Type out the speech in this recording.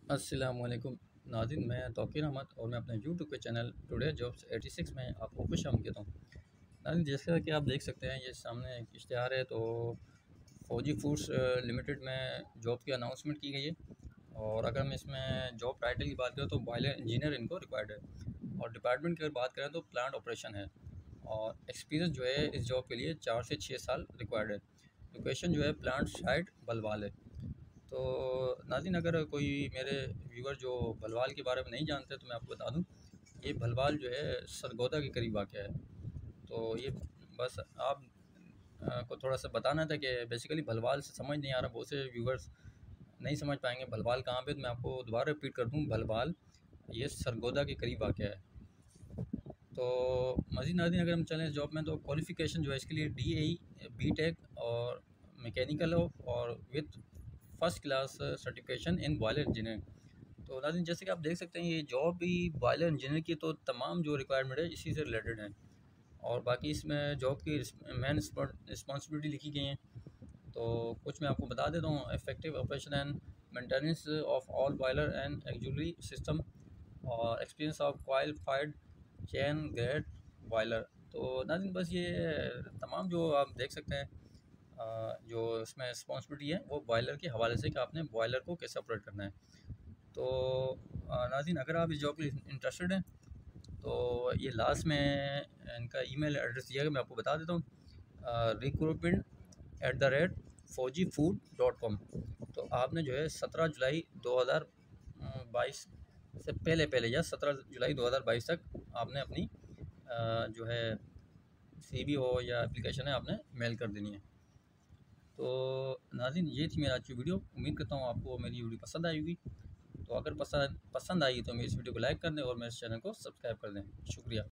अस्सलामुअलैकुम नाज़रीन, मैं तौकीर अहमद और मैं अपने यूट्यूब के चैनल टुडे जॉब्स 86 में आपको खुशामदीद कहता हूँ। नाज़रीन, जैसा कि आप देख सकते हैं, ये सामने एक इश्तिहार है। तो फौजी फूड्स लिमिटेड में जॉब की अनाउंसमेंट की गई है। और अगर हम इसमें जॉब टाइटल की बात करें तो बॉयलर इंजीनियर इनको रिक्वायर्ड है। और डिपार्टमेंट की अगर बात करें तो प्लांट ऑपरेशन है। और एक्सपीरियंस जो है इस जॉब के लिए 4 से 6 साल रिक्वायर्ड है। लोकेशन जो है प्लांट साइट बलवाल है। तो नाज़रीन, अगर कोई मेरे व्यूअर जो भलवाल के बारे में नहीं जानते तो मैं आपको बता दूं, ये भलवाल जो है सरगोदा के करीब वाक़ है। तो ये बस आप को थोड़ा सा बताना था कि बेसिकली भलवाल से समझ नहीं आ रहा, बहुत से व्यूअर्स नहीं समझ पाएंगे भलवाल कहाँ पे। तो मैं आपको दोबारा रिपीट कर दूँ, भलवाल ये सरगोदा के करीब वाक़ है। तो मज़ीद नाज़रीन, अगर हम चलें जॉब में, तो क्वालिफ़िकेशन जो है इसके लिए DAE BTech और मैकेनिकल हो और with first class certification in boiler engineering. तो नाज़रीन, जैसे कि आप देख सकते हैं, ये जॉब भी बॉयलर इंजीनियर की, तो तमाम जो रिक्वायरमेंट है इसी से रिलेटेड है। और बाकी इसमें जॉब की मेन रिस्पॉन्सिबिलिटी लिखी गई हैं। तो कुछ मैं आपको बता देता हूँ। Effective operation and maintenance of all boiler and auxiliary system और experience of coal fired chain grade boiler. तो नाज़रीन, बस ये तमाम जो आप देख सकते हैं, जो इसमें रिस्पॉन्सिबिलिटी है वो बॉयलर के हवाले से कि आपने बॉयलर को कैसे ऑपरेट करना है। तो नाज़रीन, अगर आप इस जॉब के लिए इंटरेस्टेड हैं तो ये लास्ट में इनका ईमेल एड्रेस दिया है, मैं आपको बता देता हूँ। recruitment@faujifood.com। तो आपने जो है 17 जुलाई 2022 से पहले या 17 जुलाई 2022 तक आपने अपनी जो है CV हो या एप्लीकेशन है, आपने मेल कर देनी है। तो नाज़रीन, ये थी मेरी आज की वीडियो। उम्मीद करता हूँ आपको मेरी वीडियो पसंद आई होगी। तो अगर पसंद आई तो मेरी इस वीडियो को लाइक कर दें और मेरे चैनल को सब्सक्राइब कर दें। शुक्रिया।